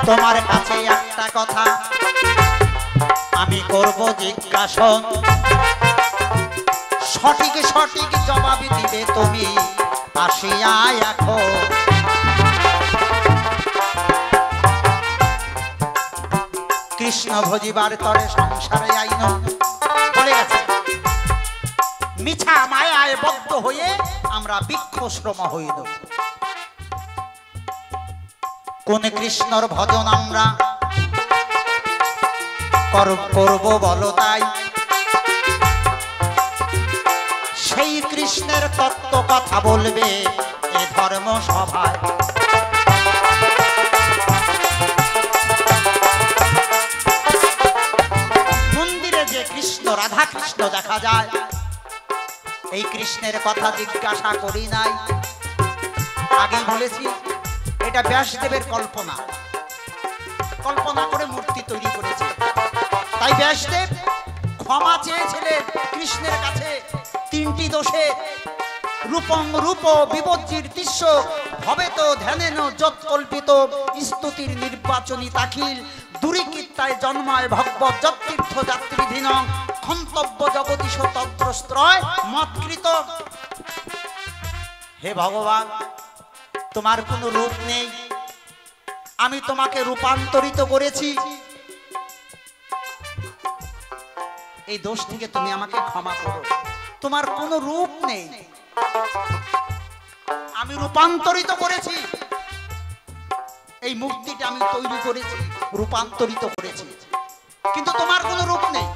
তোমার কাছে একটা কথা আমি করব জিজ্ঞাসা, সঠিক সঠিক জবাব দিবে তুমি আসিয়া এখন। কৃষ্ণ ভজিবার তরে সংসারে আইন বলে গেছে, মিছা মায়ায় বদ্ধ হয়ে আমরা বৃক্ষশ্রম হইল। কোন কৃষ্ণর ভজন আমরা করব বলো তাই, সেই কৃষ্ণের তত্ত্ব কথা বলবে এ ধর্ম সভায়। মন্দিরে যে কৃষ্ণ রাধা কৃষ্ণ দেখা যায়, এই কৃষ্ণের কথা জিজ্ঞাসা করি নাই। আগেই বলেছি এটা ব্যাসদেবের কল্পনা, কল্পনা করে মূর্তি তৈরি করেছে। তাই ব্যাসদেব ক্ষমা চেয়েছিলেন কৃষ্ণের কাছে তিনটি দোষে, রূপং রূপ বিবজ্জির দৃশ্য ভবে তো ধ্যানেন যৎকল্পিত স্তুতির নির্বাচনী তাখিল দুরিকীর্তায় জন্মায় ভগবত যতীর্থ যাত্রীধীন ক্ষন্তব্য জগদীশ তদ্রস্ত্রয় মৎকৃত। হে ভগবান, তোমার কোনো রূপ নেই, আমি তোমাকে রূপান্তরিত করেছি, এই দোষ থেকে তুমি আমাকে ক্ষমা করো। তোমার কোনো রূপ নেই, আমি রূপান্তরিত করেছি, এই মূর্তিটা আমি তৈরি করেছি, রূপান্তরিত করেছি, কিন্তু তোমার কোনো রূপ নেই,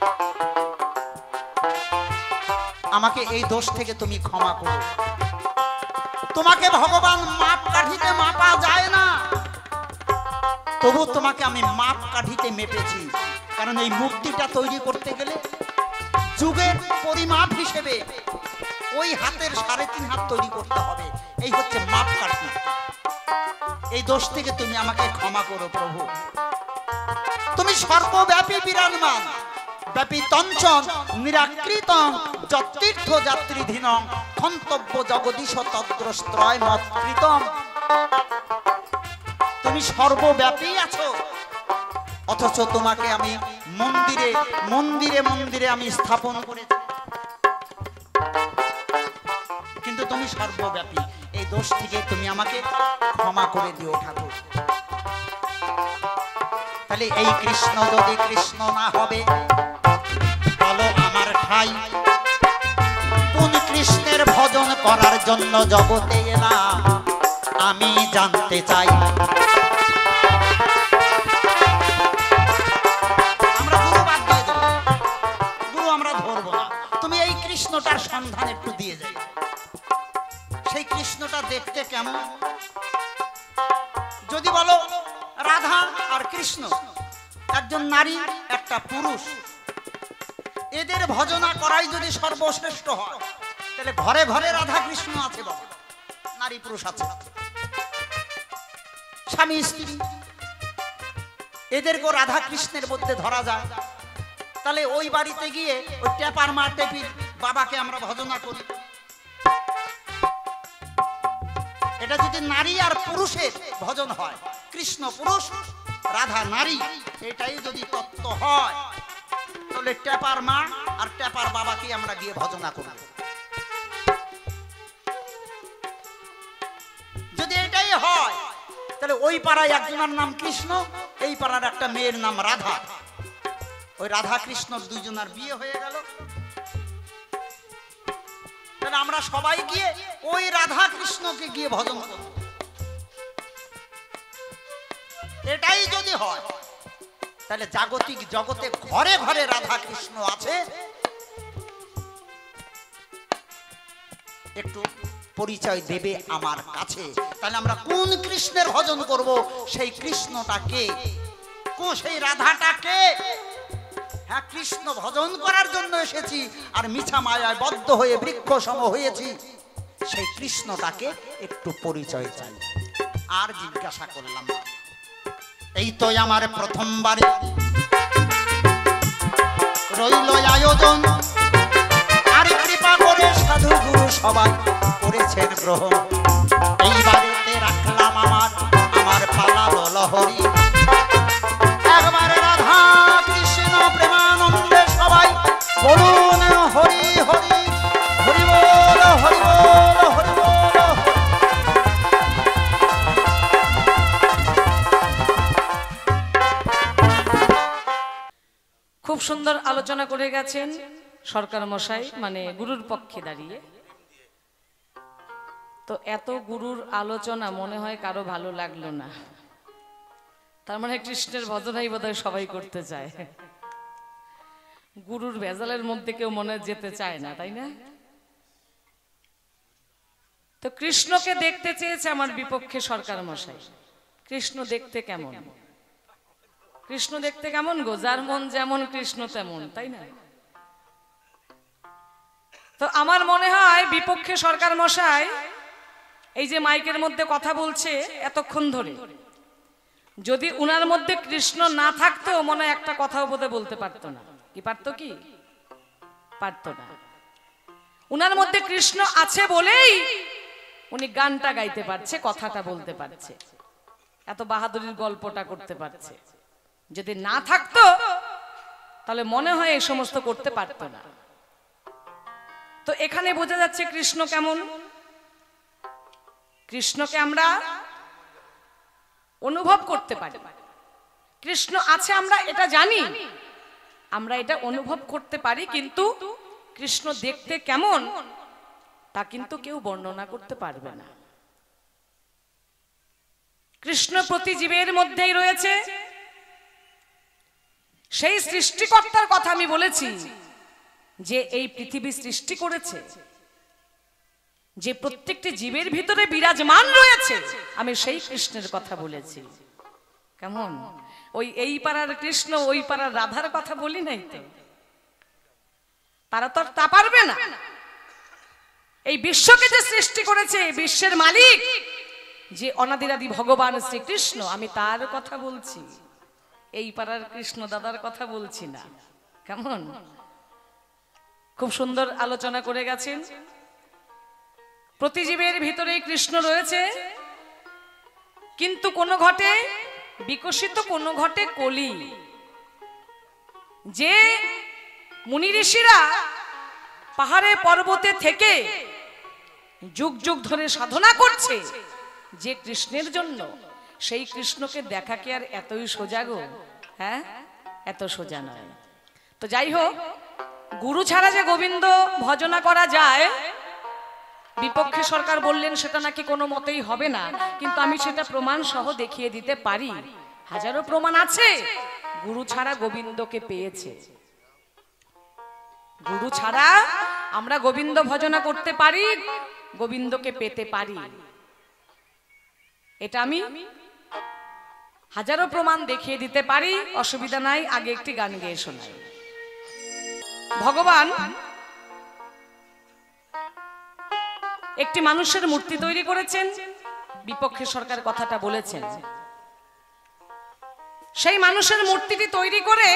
আমাকে এই দোষ থেকে তুমি ক্ষমা করো। তোমাকে ভগবান মাপ কাঠিতে মাপা যায় না, তবু তোমাকে আমি মাপ কাঠিতে মেপেছি, কারণ এই মূর্তিটা তৈরি করতে গেলে যুগের পরিমাপ হিসেবে ওই হাতের 3.5 হাত তৈরি করতে হবে, এই হচ্ছে মাপ কাঠি। এই দোষ থেকে তুমি আমাকে ক্ষমা করো প্রভু। তুমি সর্বব্যাপী বিরাজমান, ব্যাপী তঞ্চন নিরাকৃত যতীর্থ যাত্রীধীন ক্ষন্তব্য জগদীশ তদ্রস্ত্রয় মৎকৃতম। তুমি সর্বব্যাপী আছো, অথচ তোমাকে আমি মন্দিরে মন্দিরে মন্দিরে আমি স্থাপন করেছি, কিন্তু তুমি সর্বব্যাপী। এই দোষ থেকে তুমি আমাকে ক্ষমা করে দিও ঠাকুর। তাহলে এই কৃষ্ণ যদি কৃষ্ণ না হবে বলো আমার ঠাই, কোন কৃষ্ণের ভজন করার জন্য জগতে এলাম আমি জানতে চাই। আমরা গুরু বাদ দিয়ে দেব, গুরু আমরা ধরবো না, তুমি এই কৃষ্ণটার সন্ধান একটু দিয়ে যাই। সেই কৃষ্ণটা দেখতে কেমন? যদি বলো রাধা আর কৃষ্ণ একজন নারী একটা পুরুষ, এদের ভজনা করাই যদি সর্বশ্রেষ্ঠ হয়, তাহলে ঘরে ঘরে রাধা কৃষ্ণ আছে, বাবা নারী পুরুষ আছে, স্বামী স্ত্রী, এদেরকেও রাধা কৃষ্ণের মধ্যে ধরা যায়। তাহলে ওই বাড়িতে গিয়ে ওই টেপার মা টেপির বাবাকে আমরা ভজনা করি। এটা যদি নারী আর পুরুষের ভজন হয়, কৃষ্ণ পুরুষ রাধা নারী, এটাই যদি তত্ত্ব হয়, তাহলে টেপার মা আর টেপার বাবাকে আমরা গিয়ে ভজনা করব। যদি এটাই হয়, তাহলে ওই পাড়ায় একজনের নাম কৃষ্ণ, এই পাড়ার একটা মেয়ের নাম রাধা, ওই রাধা কৃষ্ণ দুইজনের বিয়ে হয়ে গেল। তাহলে আমরা সবাই গিয়ে ওই রাধা কৃষ্ণকে গিয়ে ভজন করব। এটাই যদি হয়, তাহলে জাগতিক জগতে ঘরে ঘরে রাধা কৃষ্ণ আছে। একটু পরিচয় দেবে আমার কাছে, তাহলে আমরা কোন কৃষ্ণের ভজন করব, সেই কৃষ্ণটাকে, কোন সেই রাধাটাকে। হ্যাঁ, কৃষ্ণ ভজন করার জন্য এসেছি, আর মিছা মায়ায় বদ্ধ হয়ে বৃক্ষ সম হয়েছি, সেই কৃষ্ণটাকে একটু পরিচয় চাই। আর জিজ্ঞাসা করলাম না, এই তো আমার প্রথমবারে রইল আয়োজন, আর কৃপা করে সাধু গুরু সবাই করেছেন গ্রহণ। এই বাড়িতে রাখলাম আমার পালালো লহরী। খুব সুন্দর আলোচনা করে গেছেন সরকার মশাই, মানে গুরুর পক্ষে দাঁড়িয়ে। তো এত গুরুর আলোচনা মনে হয় কারো ভালো লাগলো না, তার মানে কৃষ্ণের ভজনাই বোধহয় সবাই করতে চায়, গুরুর ভেজালের মধ্যে কেউ মনে যেতে চায় না, তাই না? তো কৃষ্ণকে দেখতে চেয়েছে আমার বিপক্ষে সরকার মশাই। কৃষ্ণ দেখতে কেমন? কৃষ্ণ দেখতে কেমন গো? যার মন যেমন কৃষ্ণ তেমন, তাই না? তো আমার মনে হয় বিপক্ষে সরকার মশাই এই যে মাইকের মধ্যে কথা বলছে এতক্ষণ ধরে, যদি উনার মধ্যে কৃষ্ণ না থাকতো মনে হয় একটা কথাও বোধহয় বলতে পারতো না। কি পারতো? কি পারতো না। উনার মধ্যে কৃষ্ণ আছে বলেই উনি গানটা গাইতে পারছে, কথাটা বলতে পারছে, এত বাহাদুরির গল্পটা করতে পারছে। যদি না থাকতো তাহলে মনে হয় এই সমস্ত করতে পারতো না। তো এখানে বোঝা যাচ্ছে কৃষ্ণ কেমন। কৃষ্ণকে আমরা অনুভব করতে পারি, কৃষ্ণ আছে আমরা এটা জানি, আমরা এটা অনুভব করতে পারি, কিন্তু কৃষ্ণ দেখতে কেমন তা কিন্তু কেউ বর্ণনা করতে পারবে না। কৃষ্ণ প্রতি জীবের মধ্যেই রয়েছে। সেই সৃষ্টিকর্তার কথা আমি বলেছি, যে এই পৃথিবী সৃষ্টি করেছে, যে প্রত্যেকটি জীবের ভিতরে বিরাজমান রয়েছে, আমি সেই কৃষ্ণের কথা বলেছি। কেমন? ওই এই পাড়ার কৃষ্ণ ওই পাড়ার রাধার কথা বলি নাই তো, তারা তো তা পারবে না। এই বিশ্বকে যে সৃষ্টি করেছে, বিশ্বের মালিক যে অনাদিরাদি ভগবান শ্রীকৃষ্ণ, আমি তার কথা বলছি, এই পাড়ার কৃষ্ণ দাদার কথা বলছি না। কেমন? খুব সুন্দর আলোচনা করে গেছেন। প্রতিজীবের ভিতরেই কৃষ্ণ রয়েছে, কিন্তু কোন ঘটে বিকশিত, কোন ঘটে কলি। যে মুনি ঋষিরা পাহাড়ে পর্বতে থেকে যুগ যুগ ধরে সাধনা করছে যে কৃষ্ণের জন্য, সেই কৃষ্ণকে দেখা কি আর এতই সোজা গো? হ্যাঁ, এত সোজা নয়। তো যাই হোক, গুরু ছাড়া যে গোবিন্দ ভজনা করা যায়, বিপক্ষে সরকার বললেন সেটা নাকি কোনো মতেই হবে না, কিন্তু আমি সেটা প্রমাণ সহ দেখিয়ে দিতে পারি। হাজারো প্রমাণ আছে গুরু ছাড়া গোবিন্দকে পেয়েছে। গুরু ছাড়া আমরা গোবিন্দ ভজনা করতে পারি, গোবিন্দকে পেতে পারি। এটা আমি হাজারো প্রমাণ দেখিয়ে দিতে পারি, অসুবিধা নাই। আগে একটি গান গেয়ে শোনাই। ভগবান একটি মানুষের মূর্তি তৈরি করেছেন, বিপক্ষে সরকার কথাটা বলেছেন। সেই মানুষের মূর্তিটি তৈরি করে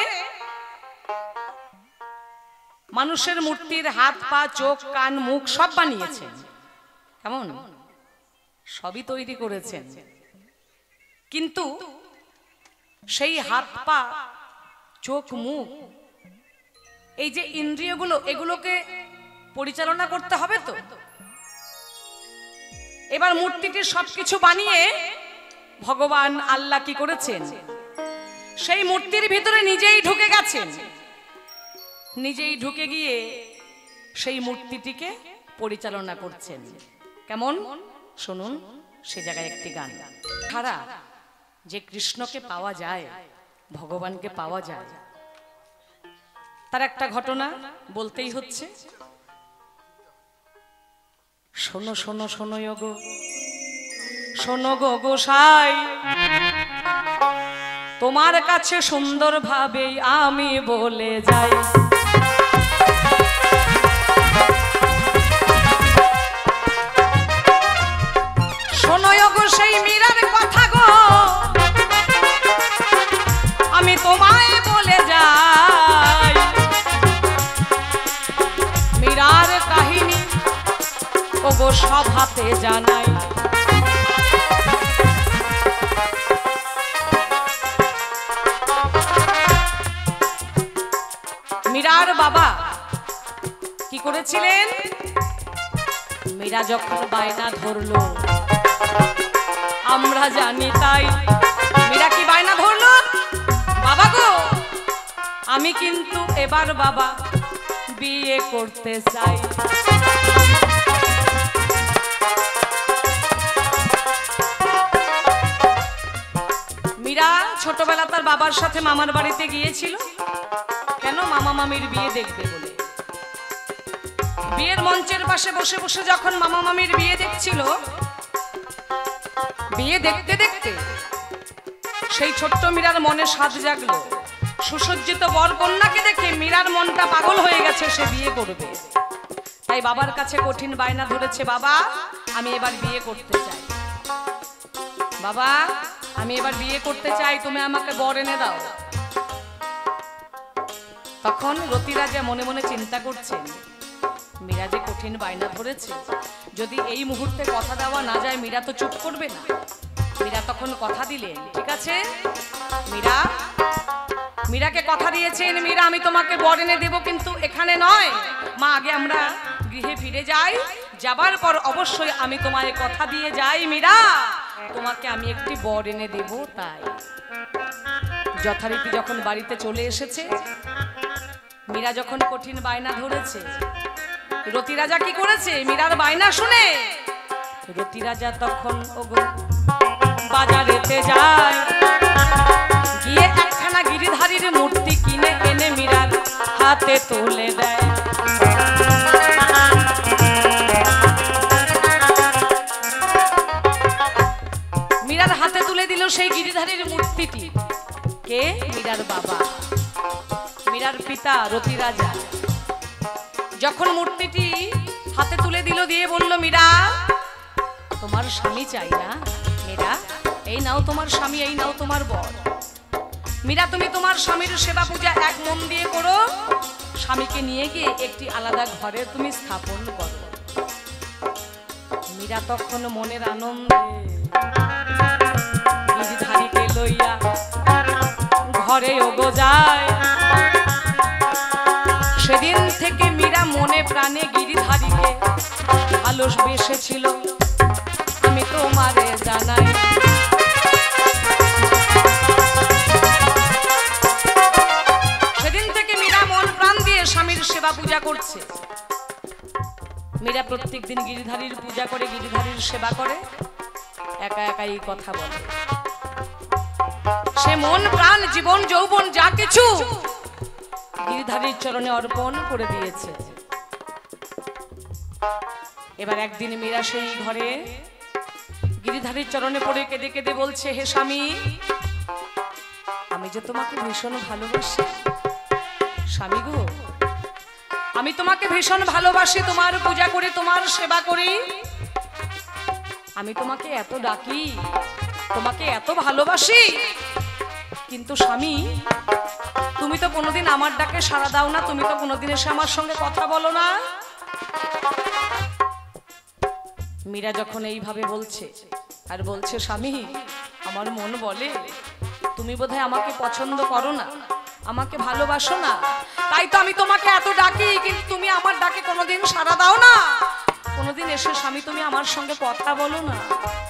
মানুষের মূর্তির হাত পা চোখ কান মুখ সব বানিয়েছেন। কেমন? সবই তৈরি করেছেন, কিন্তু সেই হাত পা চোখ মুখ এই যে ইন্দ্রিয়গুলো, এগুলোকে পরিচালনা করতে হবে। তো এবার মূর্তিটির সবকিছু বানিয়ে ভগবান আল্লাহ কি করেছেন? সেই মূর্তির ভিতরে নিজেই ঢুকে গেছেন। নিজেই ঢুকে গিয়ে সেই মূর্তিটিকে পরিচালনা করছেন। কেমন? শুনুন, সে জায়গায় একটি গান। ছাড়া যে কৃষ্ণকে পাওয়া যায়, ভগবানকে পাওয়া যায়, তার একটা ঘটনা বলতেই হচ্ছে। শোনো শোনো শোনো গো, শোনো গো গোসাই, তোমার কাছে সুন্দর ভাবে আমি বলে যাই। শোনো গো সেই মীরার কথা গো, আমি তোমায় বলে যাই। মীরার কাহিনী ও গো সভাতে জানাই। মীরার বাবা কি করেছিলেন? মীরা যখন বায়না ধরলো, আমরা জানি তাই। মীরা কি বায়না ধরলো? বাবা গো, আমি আমি কিন্তু এবার বাবা বিয়ে করতে চাই। মীরা ছোটবেলা তার বাবার সাথে মামার বাড়িতে গিয়েছিল, কেন? মামা মামির বিয়ে দেখবে বলে। বিয়ের মঞ্চের পাশে বসে বসে যখন মামা মামির বিয়ে দেখছিল, বিয়ে দেখতে দেখতে সেই ছোট্ট মীরার মনে স্বাদ জাগলো। সুসজ্জিত বর কন্যাকে দেখে মীরার মনটা পাগল হয়ে গেছে, সে বিয়ে করবে। তাই বাবার কাছে কঠিন বায়না ধরেছে, বাবা আমি এবার বিয়ে করতে চাই, বাবা আমি এবার বিয়ে করতে চাই, তুমি আমাকে বর এনে দাও। তখন রতিরাজা মনে মনে চিন্তা করছেন, মীরা যে কঠিন বায়না ধরেছে, যদি এই মুহূর্তে কথা দেওয়া না যায় মীরা তো চুপ করবে না। মীরা তখন কথা দিলেন, ঠিক আছে মীরাকে কথা দিয়েছেন, মীরা আমি তোমাকে বর এনে দেব, কিন্তু এখানে নয় মা, আগে আমরা গৃহে ফিরে যাই, যাবার পর অবশ্যই আমি তোমায় কথা দিয়ে যাই মীরা, তোমাকে আমি একটি বর এনে দেব। তাই যথারীতি যখন বাড়িতে চলে এসেছে, মীরা যখন কঠিন বায়না ধরেছে, রতিরাজা কি করেছে? মীরার বায়না শুনে রতিরাজা তখন ওগো বাজারেতে যায়, গিয়ে একখানা গিরিধারীর মূর্তি কিনে এনে মীরার হাতে তুলে দেয়। মীরার হাতে তুলে দিল সেই গিরিধারীর মূর্তিটি। কে? মীরার বাবা, মীরার পিতা রতিরাজা। যখন মূর্তিটি হাতে তুলে দিল, দিয়ে বলল, মীরা তোমার স্বামী চাই না? মীরা এই নাও তোমার স্বামী, এই নাও তোমার বর। মীরা তুমি তোমার স্বামীর সেবা পূজা এক মন দিয়ে করো, স্বামীকে নিয়ে গিয়ে একটি আলাদা ঘরে তুমি স্থাপন করো। মীরা তখন মনের আনন্দে গিরিধারীকে লইয়া ঘরে ওগো যায়। সেদিন থেকে মীরা মনে প্রাণে গিরিধারীকে ভালোবেসেছিল, আমি তোমারে জানাই। সেদিন থেকে মীরা মন প্রাণ দিয়ে স্বামীর সেবা পূজা করছে। মীরা প্রত্যেক দিন গিরিধারীর পূজা করে, গিরিধারীর সেবা করে, একা একাই কথা বলে। সে মন প্রাণ জীবন যৌবন যা কিছু গিরিধারীর চরণে অর্পণ করে দিয়েছে। এবার একদিন মীরা সেই ঘরে গিরিধারীর চরণে পড়ে কেঁদে কেঁদে বলছে, হে স্বামী, আমি যে তোমাকে ভীষণ ভালোবাসি। স্বামী গো, আমি তোমাকে ভীষণ ভালোবাসি, তোমার পূজা করি, তোমার সেবা করি, আমি তোমাকে এত ডাকি, তোমাকে এত ভালোবাসি, কিন্তু স্বামী তুমি তো কোনোদিন আমার ডাকে সাড়া দাও না, তুমি তো কোনোদিন এসে আমার সঙ্গে কথা বলো না। মীরা যখন এইভাবে বলছে আর বলছে, স্বামী আমার মন বলে তুমি বোধহয় আমাকে পছন্দ করো না, আমাকে ভালোবাসো না, তাই তো আমি তোমাকে এত ডাকি, কিন্তু তুমি আমার ডাকে কোনোদিন সাড়া দাও না, কোনোদিন এসে স্বামী তুমি আমার সঙ্গে কথা বলো না।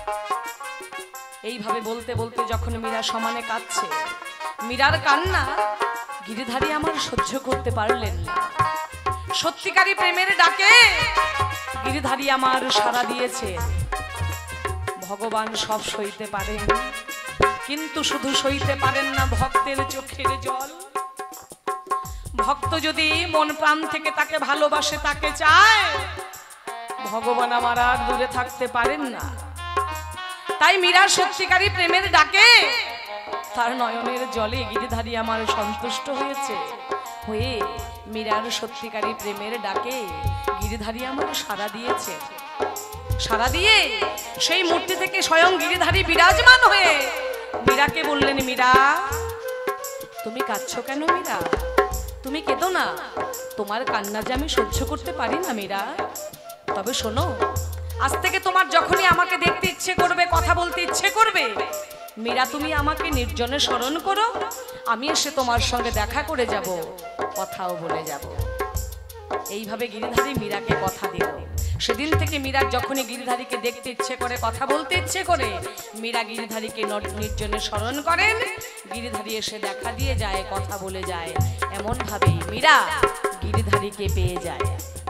এইভাবে বলতে বলতে যখন মীরা সমানে কাঁদছে, মীরার কান্না গিরিধারী আমার সহ্য করতে পারলেন না। সত্যিকারী প্রেমের ডাকে গিরিধারী আমার সাড়া দিয়েছে। ভগবান সব সইতে পারেন, কিন্তু শুধু সইতে পারেন না ভক্তের চোখের জল। ভক্ত যদি মন প্রাণ থেকে তাকে ভালোবাসে, তাকে চায়, ভগবান আমার আর দূরে থাকতে পারেন না। তাই মীরা সত্যিকারী প্রেমের ডাকে তার নয়নের জলে গিরিধারী আমার সন্তুষ্ট হয়েছে, হয়ে মীরার সত্যিকারী প্রেমের ডাকে গিরিধারী আমার সাড়া দিয়েছে। সাড়া দিয়ে সেই মূর্তি থেকে স্বয়ং গিরিধারী বিরাজমান হয়ে মীরাকে বললেন, মীরা তুমি কাঁদছো কেন? মীরা তুমি কেঁদো না, তোমার কান্না যে আমি সহ্য করতে পারি না মীরা। তবে শোনো, আজ থেকে তোমার যখনই আমাকে দেখতে ইচ্ছে করবে, কথা বলতে ইচ্ছে করবে, মীরা তুমি আমাকে নির্জনে স্মরণ করো, আমি এসে তোমার সঙ্গে দেখা করে যাব, কথাও বলে যাব। এইভাবে গিরিধারী মীরাকে কথা দিল। সেদিন থেকে মীরার যখনই গিরিধারীকে দেখতে ইচ্ছে করে, কথা বলতে ইচ্ছে করে, মীরা গিরিধারীকে নির্জনে স্মরণ করেন। গিরিধারী এসে দেখা দিয়ে যায়, কথা বলে যায়। এমন ভাবেই মীরা গিরিধারীকে পেয়ে যায়।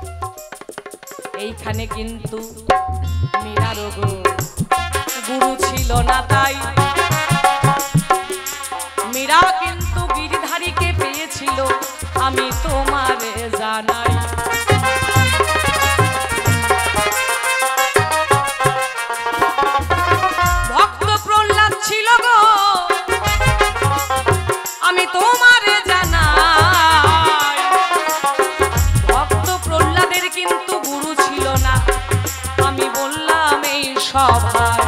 এইখানে কিন্তু মীরার গুরু ছিল না, তাই মীরা কিন্তু গিরিধারীকে পেয়েছিল, আমি তোমারে জানাই। ভক্ত প্রহ্লাদ ছিল গো, আমি তোমারে জানাই। ভক্ত প্রহ্লাদের কিন্তু গুরু ছিল না, আমি বললাম এই সভায়।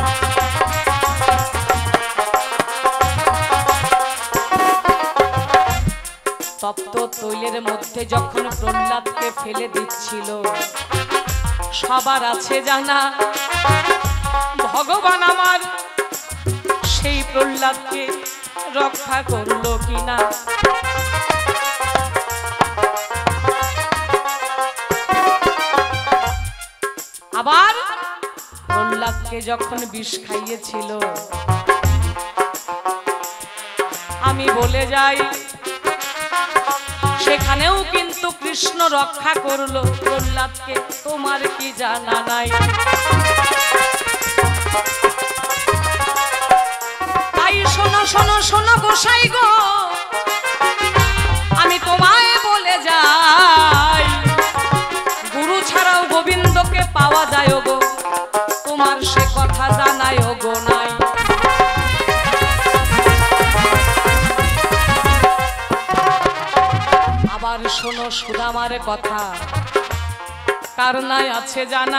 তপ্ত তৈলের মধ্যে যখন প্রহ্লাদকে ফেলে দিচ্ছিল, সবার আছে জানা ভগবান আমার সেই প্রহ্লাদকে রক্ষা করলো কিনা। আবার প্রহ্লাদকে যখন বিষ খাইয়েছিল, আমি বলে যাই সেখানেও কিন্তু কৃষ্ণ রক্ষা করলো প্রহ্লাদকে, তোমার কি জানা নাই? তাই শোনো শোনো শোনো গোসাই গো, আমি তোমায় বলে যাই, গুরু ছাড়াও গোবিন্দকে পাওয়া যায় গো, তোমার সে কথা জানায় গো নাই। আবার শোনো সুদামার কথা, কার নাই আছে জানা?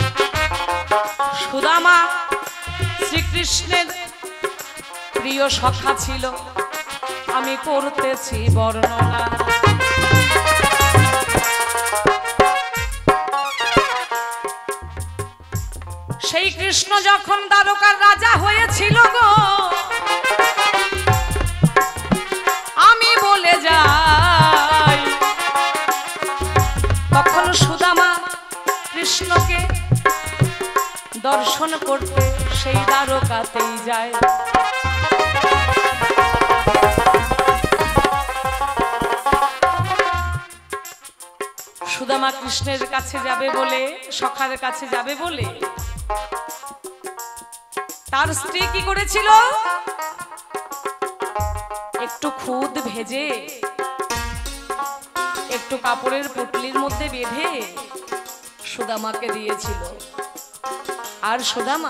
সুদামা শ্রীকৃষ্ণের প্রিয় সখা ছিল, আমি করতেছি বর্ণনা। সেই কৃষ্ণ যখন দ্বারকার রাজা হয়েছিল গো, আমি বলে যাই, তখন সুদামা কৃষ্ণকে দর্শন করতে সেই দ্বারকাতেই যায়। সুদামা কৃষ্ণের কাছে যাবে বলে, সখার কাছে যাবে বলে, তার স্ত্রী কি করেছিল? একটু খুদ ভেজে একটু কাপড়ের পুটলির মধ্যে বেঁধে সুদামাকে দিয়েছিল। আর সুদামা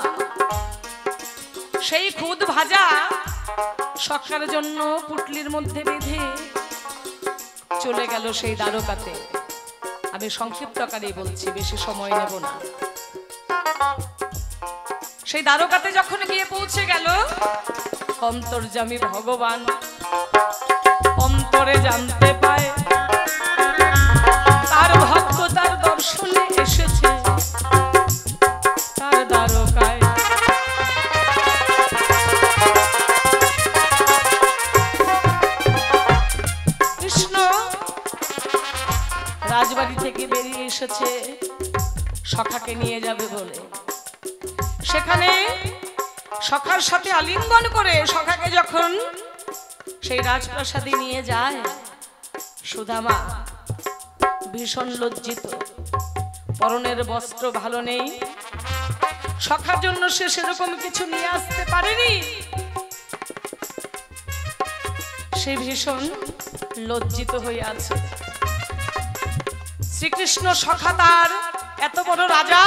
সেই খুদ ভাজা সখার জন্য পুটলির মধ্যে বেঁধে চলে গেল সেই দ্বারকাতে। আমি সংক্ষিপ্ত আকারেই বলছি, বেশি সময় নেব না। সেই দ্বারকাতে যখন গিয়ে পৌঁছে গেল, অন্তর্যামী ভগবান অন্তরে জানতে পায় তার ভক্ত তার দর্শনে এসেছে তার দ্বারকায়। কৃষ্ণ রাজবাড়ি থেকে বেরিয়ে এসেছে সখাকে নিয়ে যাবে বলে। সেখানে সখার সাথে আলিঙ্গন করে সখাকে যখন সেই রাজপ্রাসাদে নিয়ে যায়, সুদামা ভীষণ লজ্জিত, পরনের বস্ত্র ভালো নেই, সখার জন্য সে সেরকম কিছু নিয়ে আসতে পারেনি। সে ভীষণ লজ্জিত হয়ে আছে। শ্রীকৃষ্ণ সখা তার এত বড় রাজা,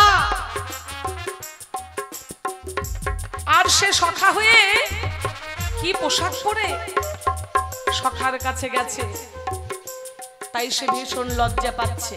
আর সে সখা হয়ে কি পোশাক পরে সখার কাছে গেছে, তাই সে ভীষণ লজ্জা পাচ্ছে।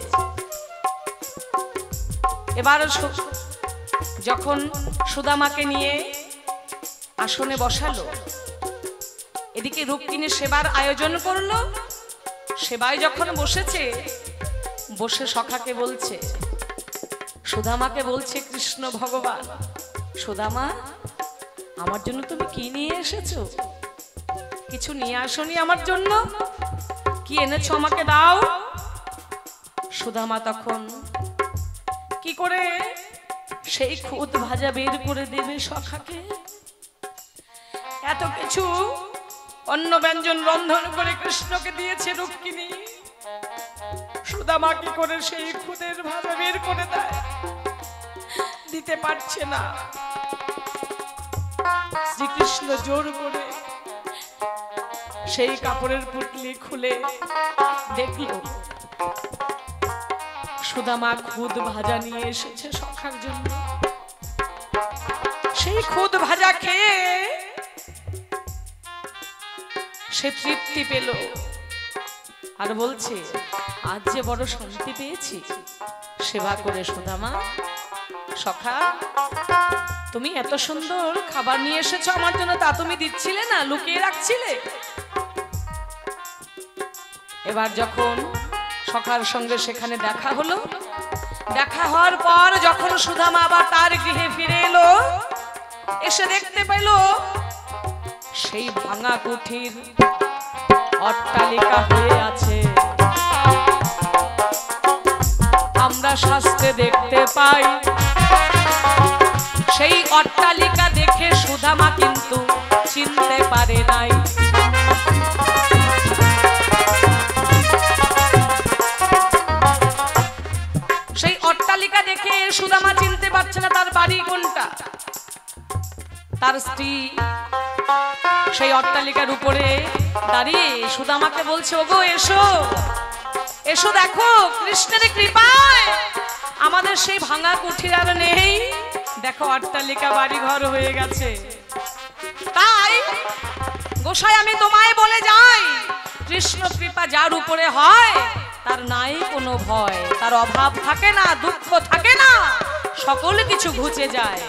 এবার যখন সুদামাকে নিয়ে আসনে বসালো, এদিকে রুক্মিণী সেবার আয়োজন করলো। সেবায় যখন বসেছে, বসে সখাকে বলছে, সুদামাকে বলছে কৃষ্ণ ভগবান, সুদামা আমার জন্য তুমি কি নিয়ে এসেছো? কিছু নিয়ে আসনি আমার জন্য? কি এনেছো আমাকে দাও। সুদামা তখন কি করে সেই খুদ ভাজা বের করে দেবে সখাকে? এত কিছু অন্ন ব্যঞ্জন রন্ধন করে কৃষ্ণকে দিয়েছে রুক্মিণী, সুদামা কি করে সেই খুদের ভাজা বের করে দেয়? দিতে পারছে না। শ্রীকৃষ্ণ জোর করে সেই কাপড়ের পুটলি খুলে দেখল সুদামা খুদ ভাজা নিয়ে এসেছে সখার জন্য। সেই খুদ ভাজা খেয়ে সে তৃপ্তি পেল আর বলছে, আজ যে বড় শান্তি পেয়েছি সেবা করে। সুদামা, সখা, তুমি এত সুন্দর খাবার নিয়ে এসেছো আমার জন্য, তা তুমি দিচ্ছিলে না, লুকিয়ে রাখছিলে। এবার যখন সখার সঙ্গে সেখানে দেখা হলো, দেখা হওয়ার পর যখন সুদামা আবার তার গৃহে ফিরে এলো, এসে দেখতে পেল সেই ভাঙা কুঠির অট্টালিকা হয়ে আছে। আমরা শাস্ত্রে দেখতে পাই সেই অট্টালিকা দেখে সুদামা কিন্তু চিনতে পারে নাই। সেই অট্টালিকা দেখে সুদামা চিনতে পারছে না তার বাড়ি কোনটা। তার স্ত্রী সেই অট্টালিকার উপরে দাঁড়িয়ে সুদামাকে বলছে, ওগো এসো এসো, দেখো কৃষ্ণের কৃপায় আমাদের সেই ভাঙা কুঠির আর নেই, দেখো অট্টালিকা বাড়ি ঘর হয়ে গেছে। তাই গোসাই আমি তোমায় বলে যাই, কৃষ্ণ কৃপা যার উপরে হয় তার নাই কোনো ভয়, তার অভাব থাকে না, দুঃখ থাকে না, সকল কিছু ঘুচে যায়।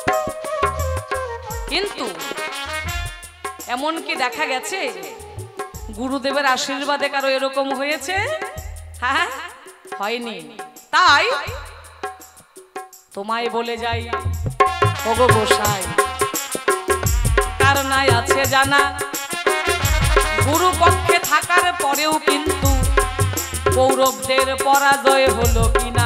কিন্তু এমন কি দেখা গেছে গুরুদেবের আশীর্বাদে কারো এরকম হয়েছে? হ্যাঁ, হয়নি। তাই তোমায় বলে যাই, ওগো গোসাই, কার নাই আছে জানা, গুরু পক্ষে থাকার পরেও কিন্তু কৌরবদের পরাজয় হলো কিনা।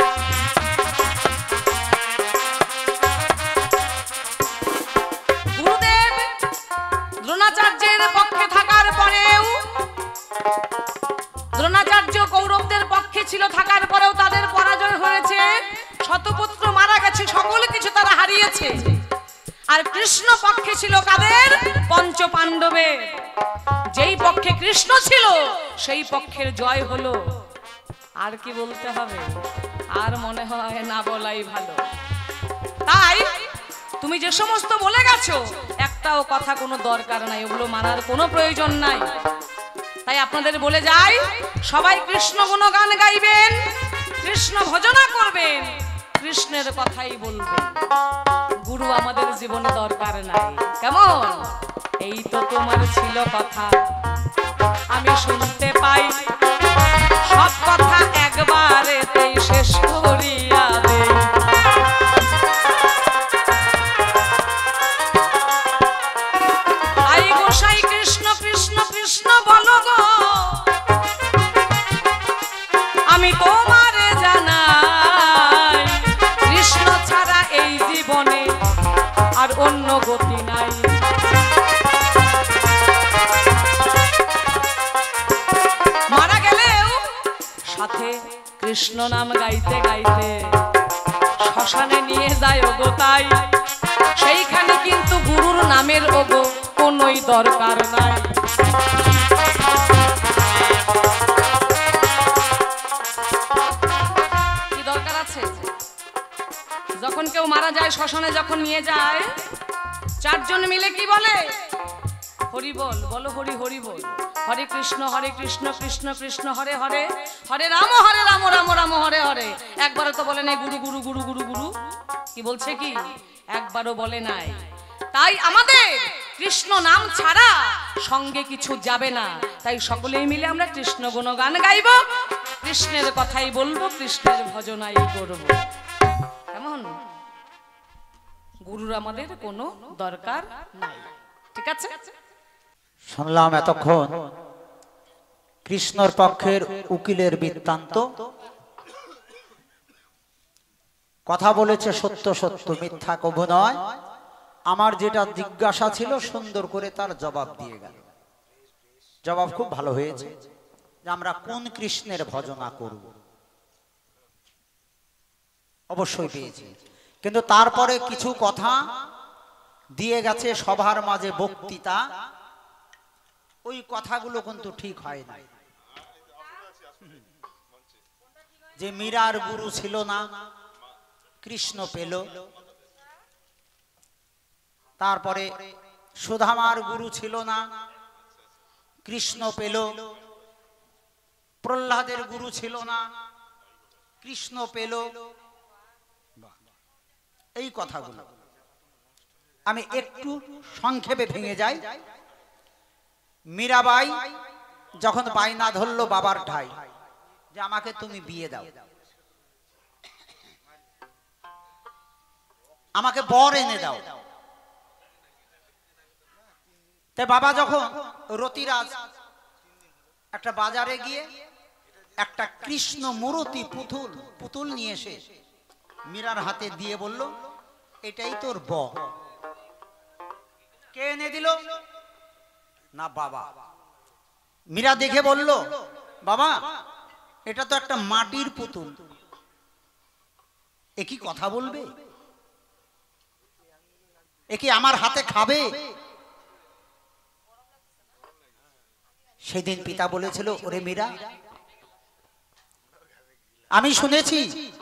গুরুদেব দ্রোণাচার্যের পক্ষে থাকার পরেও, দ্রোণাচার্য কৌরবদের পক্ষে ছিল থাকার পরেও তাদের পরাজয় হয়েছে, শতপুত্র মারা গেছে, সকল কিছু তারা হারিয়েছে। আর কৃষ্ণ পক্ষে ছিল কাদের? পঞ্চ পাণ্ডবের। যেই পক্ষে কৃষ্ণ ছিল সেই পক্ষের জয় হলো। আর কি বলতে হবে? আর মনে হয় না বলাই ভালো। তাই তুমি যে সমস্ত বলে গেছো একটাও কথা কোনো দরকার নাই, ওগুলো মানার কোনো প্রয়োজন নাই। তাই আপনাদের বলে যাই, সবাই কৃষ্ণ গুণগান গাইবেন, কৃষ্ণ ভজনা করবেন, কৃষ্ণের কথাই বলবেন। গুরু আমাদের জীবনে দরকার নাই। কেমন? এই তো তোমার ছিল কথা, আমি শুনতে পাই, সব কথা একবারেতেই শেষ করিয়া দেই। আই গোসাই কৃষ্ণ কৃষ্ণ কৃষ্ণ বলো গো, আমি তোমারে জানাই, কৃষ্ণ ছাড়া এই জীবনে আর অন্য গতি নাই। মারা গেলেও সাথে কৃষ্ণ নাম গাইতে গাইতে শ্মশানে নিয়ে যায় ওগো, তাই সেইখানে কিন্তু গুরুর নামের ওগো কোনোই দরকার নাই। কি দরকার আছে? যখন কেউ মারা যায় শ্মশানে যখন নিয়ে যায়, চারজন মিলে কি বলে? হরি বল, বলো হরি হরি বল, হরে কৃষ্ণ কৃষ্ণ কৃষ্ণ হরে হরে, হরে রাম রাম রাম হরে হরে। একবারও তো বলে নাই গুরু গুরু গুরু গুরু গুরু। কি বলছে? কি একবারও বলে নাই। তাই আমাদের কৃষ্ণ নাম ছাড়া সঙ্গে কিছু যাবে না। তাই সকলেই মিলে আমরা কৃষ্ণ গুণগান গাইব, কৃষ্ণের কথাই বলবো, কৃষ্ণের ভজনাই করব। কেমন? গুরুর আমাদের কোনো দরকার নাই। ঠিক আছে? শুনলাম এতক্ষণ কৃষ্ণর পক্ষের উকিলের বৃত্তান্ত। কথা বলেছে সত্য সত্য, মিথ্যা কবু নয়। আমার যেটা জিজ্ঞাসা ছিল সুন্দর করে তার জবাব দিয়ে গেল। জবাব খুব ভালো হয়েছে যে আমরা কোন কৃষ্ণের ভজনা করব, অবশ্যই পেয়েছি। কিন্তু তারপরে কিছু কথা দিয়ে গেছে সবার মাঝে বক্তৃতা, ওই কথাগুলো কিন্তু ঠিক হয় না। যে মীরার গুরু ছিল না, কৃষ্ণ পেল। তারপরে সুধামার গুরু ছিল না, কৃষ্ণ পেল। প্রহ্লাদের গুরু ছিল না, কৃষ্ণ পেল। এই কথাগুলো আমি একটু সংক্ষেপে ভেঙে যাই। মীরাবাই যখন বায়না ধরলো বাবার ঠাই যে আমাকে তুমি বিয়ে দাও, আমাকে বর এনে দাও, তাই বাবা যখন রতিরাজ একটা বাজারে গিয়ে একটা কৃষ্ণ মূর্তি পুতুল নিয়ে এসে মীরার হাতে দিয়ে বলল, এটাই তোর বর। কে এনে দিল? না বাবা। মীরা দেখে বলল, বাবা এটা তো একটা মাটির পুতুল, এ কি কথা বলবে? এ কি আমার হাতে খাবে? সেদিন পিতা বলেছিল, ওরে মীরা, আমি শুনেছি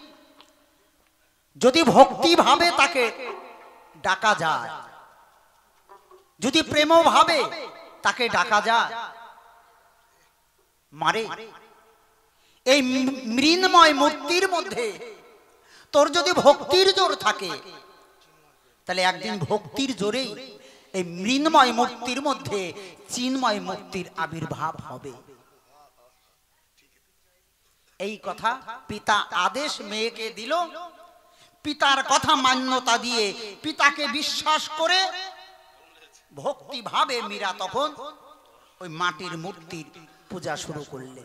যদি ভক্তি ভাবে তাকে ডাকা যায়, যদি প্রেম ভাবে তাকে ডাকা যায়, মারে এই মৃন্ময় মূর্তির মধ্যে তোর যদি ভক্তির জোর থাকে, তাহলে একদিন ভক্তির জোরেই এই মৃন্ময় মূর্তির মধ্যে চিন্ময় মূর্তির আবির্ভাব হবে। এই কথা পিতা আদেশ মেয়েকে দিল। পিতার কথা মান্যতা দিয়ে, পিতাকে বিশ্বাস করে ভক্তি ভাবে মীরা তখন ওই মাটির মূর্তির পূজা শুরু করলেন।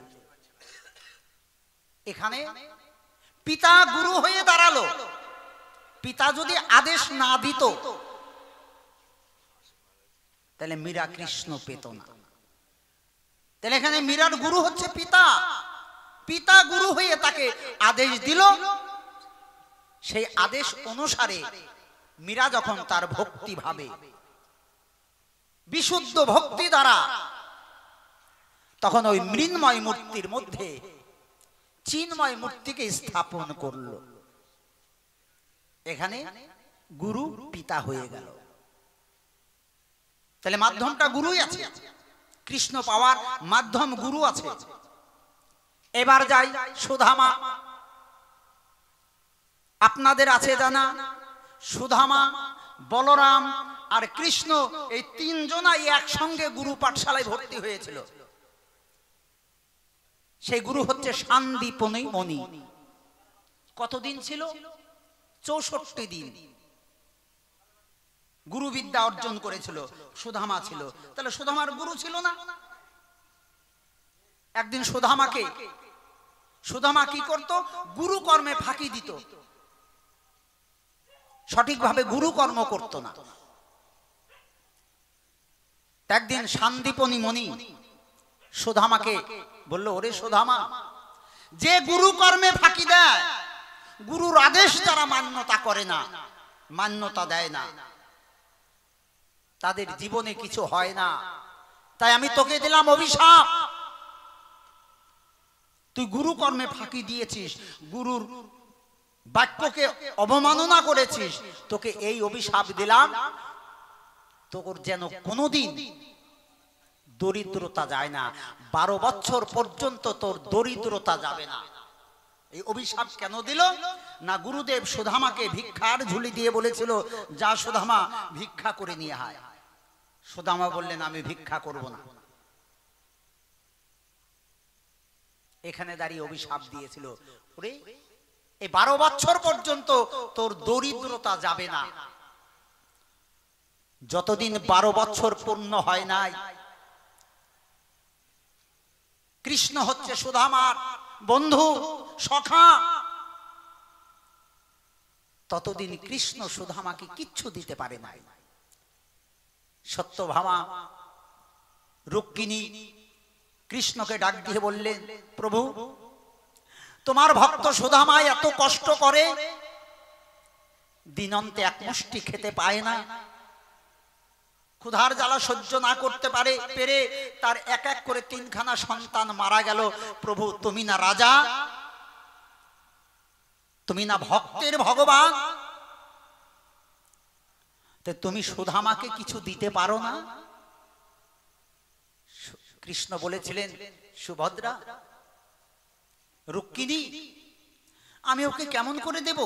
এখানে পিতা গুরু হয়ে দাঁড়ালো। পিতা যদি আদেশ না দিত তাহলে মীরা কৃষ্ণ পেত না। তাহলে এখানে মীরার গুরু হচ্ছে পিতা। পিতা গুরু হয়ে তাকে আদেশ দিল। সেই আদেশ অনুসারে মীরা যখন তার ভক্তি ভাবে, বিশুদ্ধ ভক্তি দ্বারা তখন ওই মৃন্ময় মূর্তির মধ্যে চিন্ময় মূর্তিকে স্থাপন করল। এখানে গুরু পিতা হয়ে গেল। তাহলে মাধ্যমটা গুরুই আছে, কৃষ্ণ পাওয়ার মাধ্যম গুরু আছে। এবার যাই সুধামা। আপনাদের আছে জানা, সুধামা, বলরাম আর কৃষ্ণ এই তিনজনাই একসঙ্গে গুরু পাঠশালায় ভর্তি হয়েছিল। সেই গুরু হচ্ছে সান্দীপনী মণি। কতদিন ছিল? 64 দিন গুরু বিদ্যা অর্জন করেছিল। সুধামা ছিল। তাহলে সুধামার গুরু ছিল না? একদিন সুধামা কি করত? গুরু কর্মে ফাঁকি দিত, সঠিকভাবে গুরু কর্ম করত না। একদিন সান্দীপনী মণি সুধামাকে বলল, ওরে সুধামা, যে গুরু কর্মে ফাঁকি দেয়, গুরুর আদেশ যারা মান্যতা করে না, মান্যতা দেয় না, তাদের জীবনে কিছু হয় না। তাই আমি তোকে দিলাম অভিশাপ। তুই গুরু কর্মে ফাঁকি দিয়েছিস, গুরুর বাক্যকে অবমাননা করেছিস, তোকে এই অভিশাপ দিলাম, তোর যেন কোনোদিন দরিদ্রতা যায় না। 12 বছর পর্যন্ত তোর দরিদ্রতা যাবে না। এই অভিশাপ কেন দিল না? গুরুদেব সুধামাকে ভিক্ষার ঝুলি দিয়ে বলেছিল, যা সুধামা ভিক্ষা করে নিয়ে আয়। সুধামা বললেন, আমি ভিক্ষা করব না। এখানে দাঁড়িয়ে অভিশাপ দিয়েছিল, ওরে এই 12 বছর পর্যন্ত তোর দরিদ্রতা যাবে না। যতদিন 12 বছর পূর্ণ হয় নাই, কৃষ্ণ হচ্ছে সুধামার বন্ধু, সখা। ততদিন কৃষ্ণ সুধামাকে কিচ্ছু দিতে পারে নাই। সত্যভামা রুক্মিণী কৃষ্ণকে ডাক দিয়ে বললেন, প্রভু তোমার ভক্ত সুধামা এত কষ্ট করে, দিনন্তে এক মুষ্টি খেতে পায় না, ক্ষুধার জ্বালা সহ্য না করতে পেরে তার এক এক করে 3খানা সন্তান মারা গেল। প্রভু তুমি না রাজা, তুমি না ভক্তের ভগবান, তো তুমি সুধামাকে কিছু দিতে পারো না? কৃষ্ণ বলেছিলেন, সুভদ্রা রুক্মিণী আমি ওকে কেমন করে দেব?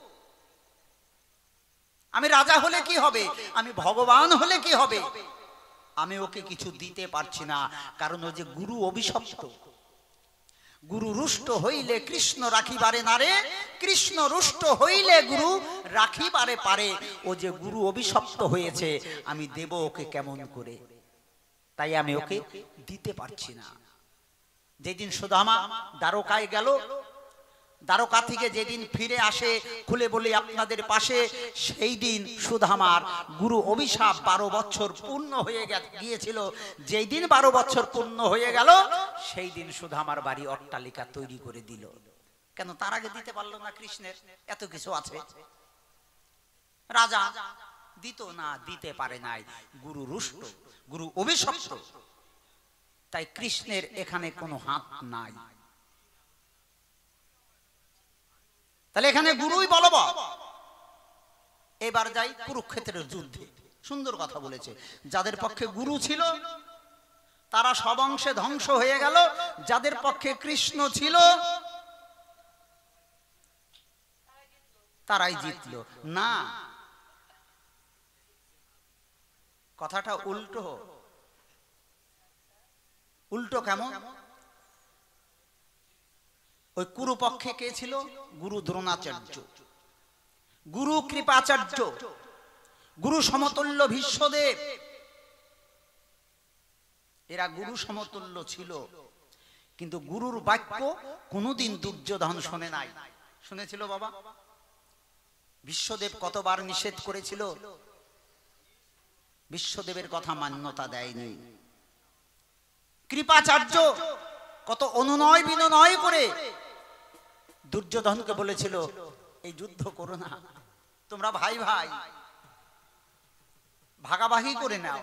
আমি রাজা হলে কি হবে, আমি ভগবান হলে কি হবে, আমি ওকে কিছু দিতে পারছি না, কারণ ও যে গুরু অভিশপ্ত। গুরু রুষ্ট হইলে কৃষ্ণ রাখিবারে নারে, কৃষ্ণ রুষ্ট হইলে গুরু রাখিবারে পারে। ও যে গুরু অভিশপ্ত হয়েছে, আমি দেব ওকে কেমন করে? তাই আমি ওকে দিতে পারছি না। যেদিন সুদামা দ্বারকায় গেল, দ্বারকা থেকে যেদিন ফিরে আসে, খুলে বলি আপনাদের পাশে, সেই দিন সুদামার গুরু অভিশাপ 12 বছর পূর্ণ হয়ে গিয়েছিল। যেই দিন 12 বছর পূর্ণ হয়ে গেল, সেই দিন সুদামার বাড়ি অট্টালিকা তৈরি করে দিল। কেন তার আগে দিতে পারলো না? কৃষ্ণের এত কিছু আছে, রাজা দিত না, দিতে পারে নাই, গুরু রুষ্ট, গুরু অভিশপ্ত। তাই কৃষ্ণের এখানে কোনো হাত নাই। তাহলে এখানে গুরুই বলবৎ। এবার যাই কুরুক্ষেত্রের যুদ্ধে। সুন্দর কথা বলেছে, যাদের পক্ষে গুরু ছিল তারা সব অংশে ধ্বংস হয়ে গেল, যাদের পক্ষে কৃষ্ণ ছিল তারাই জিতল। না, কথাটা উল্টো। উল্টো কেমন? ওই কুরুপক্ষে কে ছিল? গুরু দ্রোণাচার্য, গুরু কৃপাচার্য, গুরু সমতুল্য ভীষ্মদেব। এরা গুরু সমতুল্য ছিল, কিন্তু গুরুর বাক্য কোনোদিন দুর্যোধন শোনে নাই। শুনেছিল বাবা? ভীষ্মদেব কতবার নিষেধ করেছিল, বিশ্বদেবের কথা মান্যতা দেয়নি। কৃপাচার্য কত অনুনয় বিনয় করে দুর্যোধনকে বলেছিল, এই যুদ্ধ করো না, তোমরা ভাই ভাই, ভাগাভাগি করে নাও।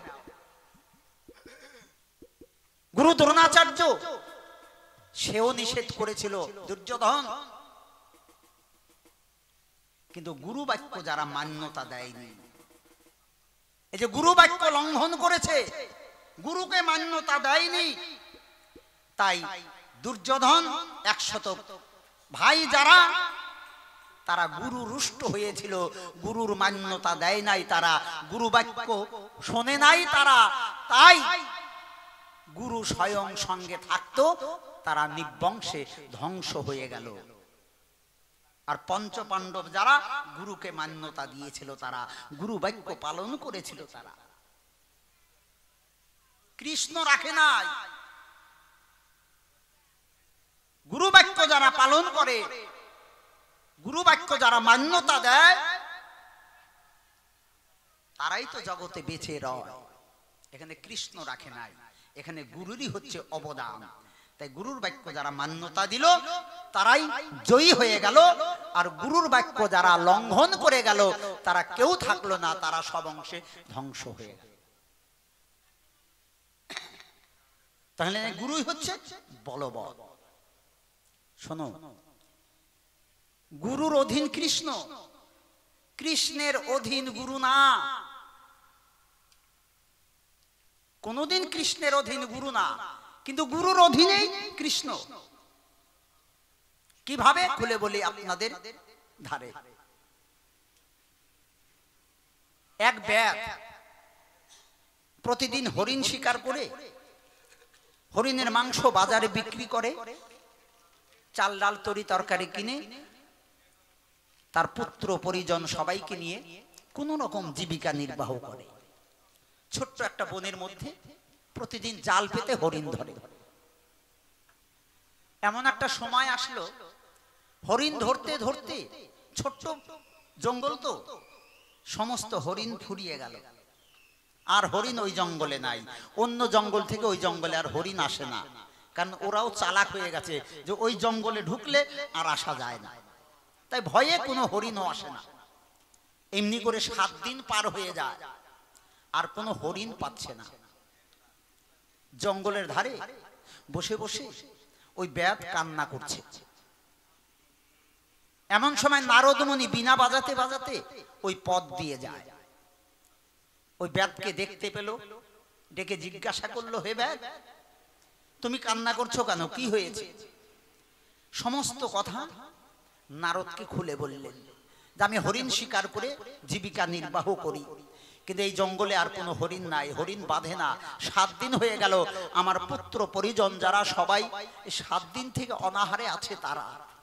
গুরু দ্রোণাচার্য সেও নিষেধ করেছিল দুর্যোধন, কিন্তু গুরু বাক্য যারা মান্যতা দেয়নি, এই যে গুরু বাক্য লঙ্ঘন করেছে, গুরুকে মান্যতা দেয়নি, তাই দুর্যোধন 100 ভাই যারা, তারা গুরু রুষ্ট হয়েছিল, গুরুর মান্যতা দেয় নাই, তারা গুরু বাক্য শোনে নাই তারা। তাই গুরু স্বয়ং সঙ্গে থাকতো, তারা নিবংশে ধ্বংস হয়ে গেল। আর পঞ্চপাণ্ডব যারা গুরুকে মান্যতা দিয়েছিল, তারা গুরু বাক্য পালন করেছিল। তারা কৃষ্ণ রাখে নাই। গুরু বাক্য যারা পালন করে, গুরু বাক্য যারা মান্যতা দেয়, তারাই তো জগতে বেঁচে রয়। এখানে কৃষ্ণ রাখে নাই, এখানে গুরুরই হচ্ছে অবদান। তাই গুরুর বাক্য যারা মান্যতা দিল, তারাই জয়ী হয়ে গেল। আর গুরুর বাক্য যারা লঙ্ঘন করে গেল, তারা কেউ থাকলো না, তারা সব অংশে ধ্বংস হয়ে গেল। তাহলে গুরুই হচ্ছে বলবৎ। শোনো, গুরুর অধীন কৃষ্ণ, কৃষ্ণের অধীন গুরু না। কোনদিন কৃষ্ণের অধীন গুরু না, কিন্তু গুরুর অধীনেই কৃষ্ণ। কিভাবে? খুলে বলি আপনাদের ধারে। এক ব্যাগ প্রতিদিন হরিণ শিকার করে, হরিণের মাংস বাজারে বিক্রি করে, চাল ডাল তরি তরকারি কিনে তার পুত্র পরিজন সবাইকে নিয়ে কোন রকম জীবিকা নির্বাহ করে। ছোট্ট একটা বনের মধ্যে প্রতিদিন জাল পেতে হরিণ ধরে। এমন একটা সময় আসলো, হরিণ ধরতে ধরতে ছোট্ট জঙ্গল তো, সমস্ত হরিণ ফুরিয়ে গেল, আর হরিণ ওই জঙ্গলে নাই। অন্য জঙ্গল থেকে ওই জঙ্গলে আর হরিণ আসে না, কারণ ওরাও চালাক হয়ে গেছে যে ওই জঙ্গলে ঢুকলে আর আসা যায় না, তাই ভয়ে কোনো হরিণও আসে না। এমনি করে 7 দিন পার হয়ে যায়, আর কোনো হরিণ পাচ্ছে না। জঙ্গলের ধারে বসে বসে ওই ব্যাধ কান্না করছে। এমন সময় নারদ মুনি বিনা বাজাতে বাজাতে ওই পথ দিয়ে যায়। ওই ব্যাধকে দেখতে পেল, ডেকে জিজ্ঞাসা করলো, হে ব্যাধ, তুমি কান্না করছো কেন, কি হয়েছে? সমস্ত কথা নারদকে খুলে বললেন যে আমি হরিণ শিকার করে জীবিকা নির্বাহ করি, কিন্তু এই জঙ্গলে আর কোনো হরিণ নাই, হরিণ বাঁধে না। 7 দিন হয়ে গেল, আমার পুত্র পরিজন যারা সবাই 7 দিন থেকে অনাহারে আছে তারা।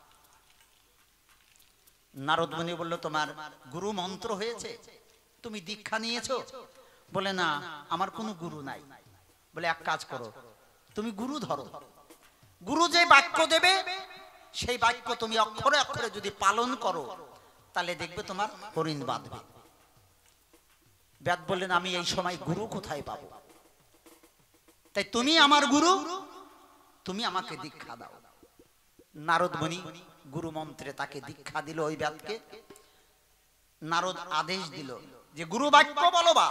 নারদ মুনি বলল, তোমার গুরু মন্ত্র হয়েছে, তুমি দীক্ষা নিয়েছো? বলে, না, আমার কোনো গুরু নাই। বলে, এক কাজ করো, তুমি গুরু ধরো, গুরু যে বাক্য দেবে সেই বাক্য তুমি অক্ষরে অক্ষরে যদি পালন করো, তাহলে দেখবে তোমার হরিণ বাঁধবে। ব্যাধ বললেন, আমি এই সময় গুরু কোথায় পাবো? তাই তুমি আমার গুরু, তুমি আমাকে দীক্ষা দাও। নারদ মুনি গুরু মন্ত্রে তাকে দীক্ষা দিল। ওই ব্যাধকে নারদ আদেশ দিল যে গুরু বাক্য বলো, বা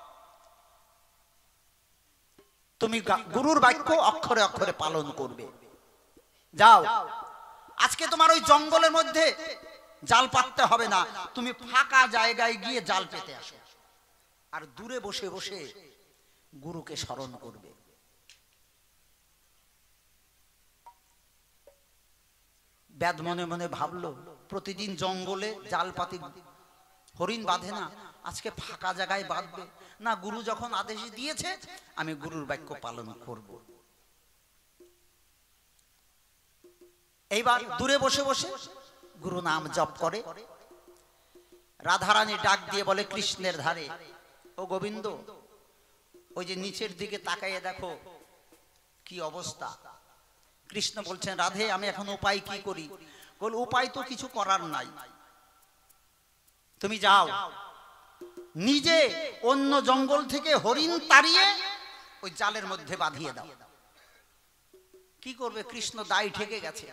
তুমি গুরুর বাক্য অক্ষরে অক্ষরে পালন করবে। যাও, আজকে তোমার ওই জঙ্গলের মধ্যে জাল পাততে হবে না, তুমি ফাঁকা জায়গায় গিয়ে জাল পেতে আসো, আর দূরে বসে বসে গুরুকে স্মরণ করবে। ব্যাধ মনে মনে ভাবলো, প্রতিদিন জঙ্গলে জাল পাতি হরিণ বাঁধে না, আজকে ফাঁকা জায়গায় বাঁধবে না, গুরু যখন আদেশ দিয়েছে আমি গুরুর বাক্য পালন করব। এইবার দূরে বসে বসে গুরু নাম জপ করে। রাধারানী ডাক দিয়ে বলে কৃষ্ণের ধারে, ও গোবিন্দ, ওই যে নিচের দিকে তাকাইয়ে দেখো কি অবস্থা। কৃষ্ণ বলছেন, রাধে, আমি এখন উপায় কি করি? বল, উপায় তো কিছু করার নাই, তুমি যাও, নিজে অন্য জঙ্গল থেকে হরিণ তাড়িয়ে ওই জালের মধ্যে বাঁধিয়ে দাও। কি করবে? কৃষ্ণ দায় ঠেকে গেছে।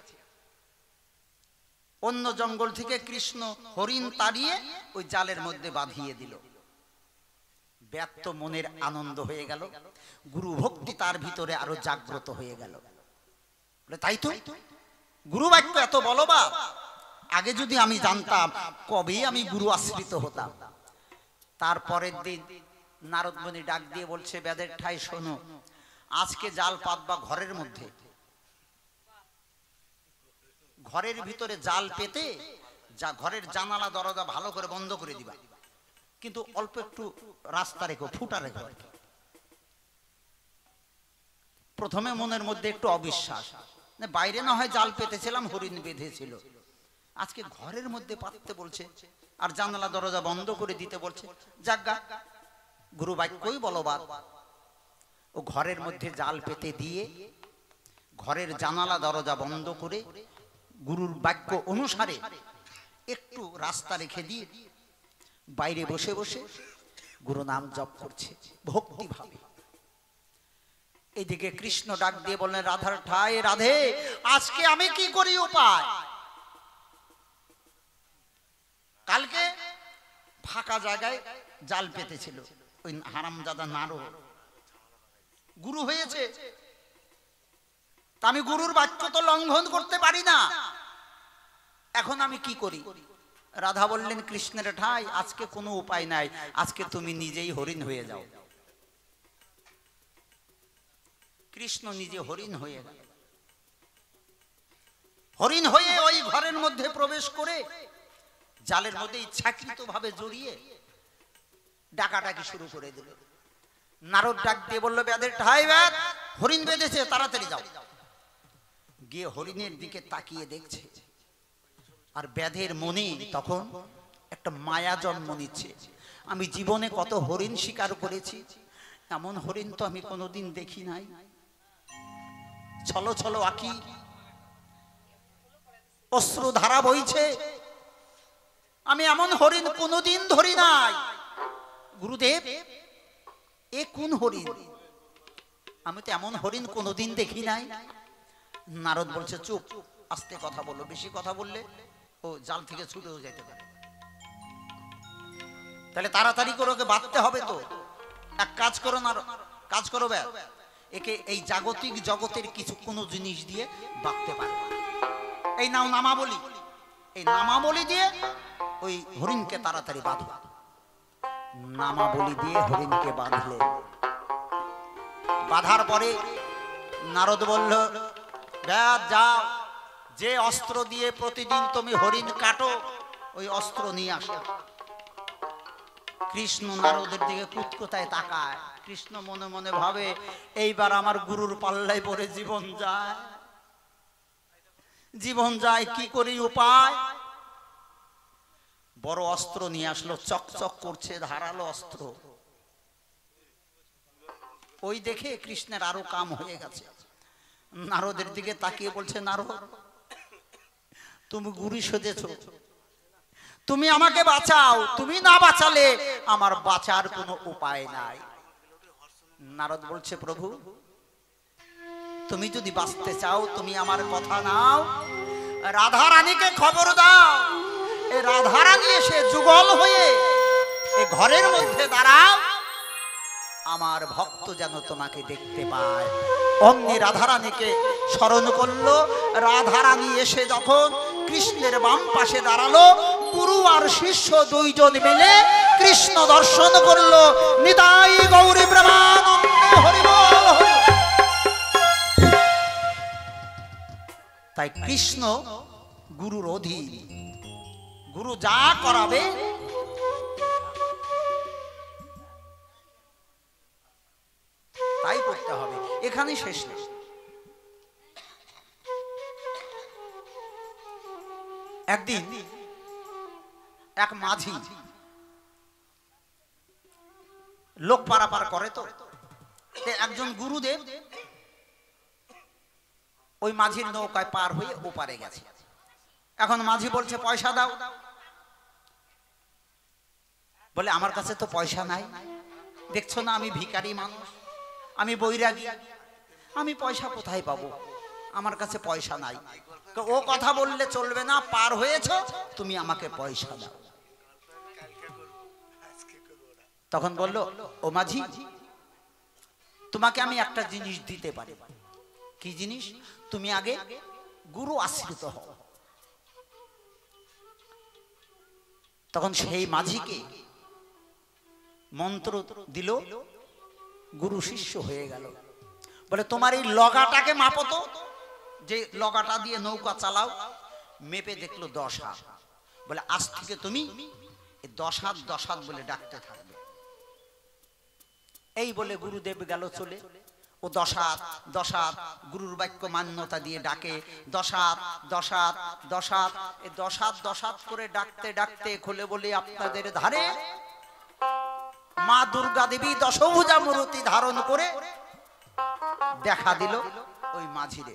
অন্য জঙ্গল থেকে কৃষ্ণ হরিণ তাড়িয়ে ওই জালের মধ্যে বাঁধিয়ে দিল। ব্যর্থ মনের আনন্দ হয়ে গেল, গুরু ভক্তি তার ভিতরে আরো জাগ্রত হয়ে গেল। তাই তো গুরু বাক্য এত বলবান, আগে যদি আমি জানতাম কবে আমি গুরু আশ্রিত হতাম। তারপরের দিন নারদ মুনি ডাক দিয়ে বলছে, ব্যাধের ঠাই শোনো, আজকে জাল পাতবা ঘরের মধ্যে, ঘরের ভিতরে জাল পেতে যা ঘরের জানালা দরজা ভালো করে বন্ধ করে দিবা, কিন্তু অল্প একটু রাস্তা রেখো, ফুটা রেখো। প্রথমে মনের মধ্যে একটু অবিশ্বাস, বাইরে না হয় জাল পেতেছিলাম, হরিণ বেঁধেছিল, আজকে ঘরের মধ্যে পাততে বলছে আর জানালা দরজা বন্ধ করে দিতে বলছে। যাজ্ঞা, গুরু বাক্যই বলবান। ও ঘরের মধ্যে জাল পেতে দিয়ে ঘরের জানালা দরজা বন্ধ করে গুরুর বাক্য অনুসারে একটু রাস্তা রেখে দিয়ে বাইরে বসে বসে গুরু নাম জপ করছে ভক্তি ভাবে। এইদিকে কৃষ্ণ ডাক দিয়ে বললেন, রাধার ঠাই, রাধে, আজকে আমি কি করি উপায়? কালকে ফাঁকা জায়গায় জাল পেতেছিল ওই হারামজাদা নারদ, গুরু হয়েছে, তা আমি গুরুর বাক্য তো লঙ্ঘন করতে পারি না, এখন আমি কি করি? রাধা বললেন, কৃষ্ণের ঠাই, আজকে কোনো উপায় নাই, আজকে তুমি নিজেই হরিণ হয়ে যাও। কৃষ্ণ নিজে হরিণ হয়ে গেল। হরিণ হয়ে ওই ঘরের মধ্যে প্রবেশ করে জালের মধ্যে ইচ্ছাকৃত ভাবে জড়িয়ে ডাকাডাকি শুরু করে দিল। নারদ ডাক দিয়ে বলল, ব্যাধের ঠাই, ব্যাধ, হরিণ বেঁধেছে, তাড়াতাড়ি যাও। গিয়ে হরিণের দিকে তাকিয়ে দেখছে, আর ব্যাধের মনে তখন একটা মায়া জন্ম নিচ্ছে। আমি জীবনে কত হরিণ শিকার করেছি, এমন হরিণ তো আমি কোনোদিন দেখি নাই। ছলো ছলো আঁকি, অশ্রু ধারা বইছে, আমি এমন হরিণ কোনোদিন ধরি নাই। গুরুদেব, এ কোন হরিণ? আমি তো এমন হরিণ কোনোদিন দেখি নাই। নারদ বলছে, চুপ, আস্তে কথা বলো, বেশি কথা বললে ও জাল থেকে ছুটেও যেতে পারে। তাহলে তাড়াতাড়ি করে ওকে বাঁধতে হবে। তো এক কাজ করো না, কাজ করো, একে এই জাগতিক জগতের কিছু কোনো জিনিস দিয়ে বাঁধতে পারে। এই নাও নামাবলী, এই নামাবলী দিয়ে ওই হরিণকে তাড়াতাড়ি বাঁধো। নামাবলী দিয়ে হরিণকে বাঁধলে, বাঁধার পরে নারদ বলল, ব্যাস যাও, যে অস্ত্র দিয়ে প্রতিদিন তুমি হরিণ কাটো ওই অস্ত্র নিয়ে আসো। কৃষ্ণ নারদের দিকে কুতকুতায় তাকায়। কৃষ্ণ মনে মনে ভাবে, এইবার আমার গুরুর পাল্লায় পড়ে জীবন যায়, জীবন যায়, কি করি উপায়? বড় অস্ত্র নিয়ে আসলো, চকচক করছে, ধারালো অস্ত্র। ওই দেখে কৃষ্ণের আরো কাম হয়ে গেছে। নারদের দিকে তাকিয়ে বলছে, নারদ, তুমি গুরু সেজেছ, তুমি আমাকে বাঁচাও, তুমি না বাঁচালে আমার বাঁচার কোনো উপায় নাই। নারদ বলছে, প্রভু, তুমি যদি বাঁচতে চাও তুমি আমার কথা নাও, রাধা রানীকে খবর দাও, এই রাধা রানী এসে যুগল হয়ে এই ঘরের মধ্যে দাঁড়াও, আমার ভক্ত যেন তোমাকে দেখতে পায়। অমনি রাধারানীকে স্মরণ করলো। রাধারানী এসে যখন কৃষ্ণের বাম পাশে দাঁড়ালো, গুরু আর শিষ্য দুইজন মিলে কৃষ্ণ দর্শন করলো। নিতাই গৌরী প্রেমানন্দে হরি বল হরি। তাই কৃষ্ণ গুরুর অধীন, গুরু যা করাবে তাই করতে হবে, এখানেই শেষ নেই। একদিন এক মাঝি লোক পারাপার করে, তো একজন গুরুদেব ওই মাঝির নৌকায় পার হয়ে ওপারে গেছে। এখন মাঝি বলছে, পয়সা দাও। বলে, আমার কাছে তো পয়সা নাই, দেখছো না আমি ভিখারি মানুষ, আমি বৈরাগী, আমি পয়সা কোথায় পাবো, আমার কাছে পয়সা নাই। ও কথা বললে চলবে না, পার হয়েছো, তুমি আমাকে পয়সা দাও। তখন বলল, ও মাঝি, তোমাকে আমি একটা জিনিস দিতে পারি। কি জিনিস? তুমি আগে গুরু আশ্রিত হও। তখন সেই মাঝিকে মন্ত্র দিল, গুরু শিষ্য হয়ে গেল। বলে, তোমার এই লগাটাকে মাপো তো, যে লগাটা দিয়ে নৌকা চালাও। মেপে দেখলো 10 হাত। বলে, আজ থেকে তুমি 10 হাত 10 হাত বলে ডাকতে থাকবে। এই বলে গুরুদেব গেল চলে। ও 10 হাত 10 হাত গুরুর বাক্য মান্যতা দিয়ে ডাকে। 10 হাত 10 হাত 10 হাত, এই 10 হাত 10 হাত করে ডাকতে ডাকতে খুলে বলে, আপনাদের ধারে মা দুর্গা দেবী দশভুজা মূর্তি ধারণ করে দেখা দিল ওই মাঝিরে।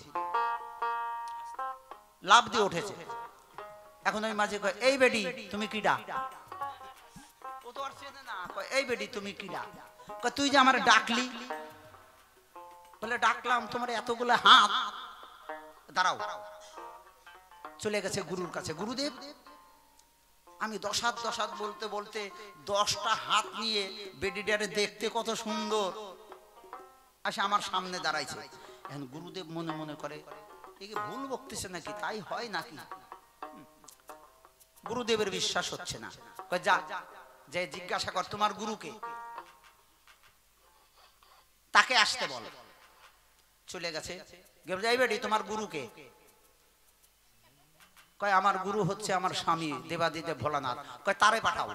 লাভ দিয়ে উঠেছে। এখন ওই মাঝি কয়, এই বেডি তুমি কিডা? ও তো আর চেনে না। কয়, এই বেডি তুমি কিডা? কয়, তুই যে আমার ডাকলি। বলে, ডাকলাম, তোমার এতগুলো হাত, দাঁড়াও। চলে গেছে গুরুর কাছে। গুরুদেব, আমি 10 হাত 10 হাত বলতে বলতে 10টা হাত নিয়ে বেডিডারে দেখতে কত সুন্দর আসে আমার সামনে দাঁড়াইছে। এখন গুরুদেব মনে মনে করে, একে ভুল বকতেছে নাকি, তাই হয় নাকি? গুরুদেবের বিশ্বাস হচ্ছে না। কয়, যা যে জিজ্ঞাসা কর তোমার গুরুকে, তাকে আসতে বল। চলে গেছে। যাই বেডি, তোমার গুরুকে? কয়, আমার গুরু হচ্ছে আমার স্বামী দেবাদিদেব ভোলানাথ। কয়, তারে পাঠাও।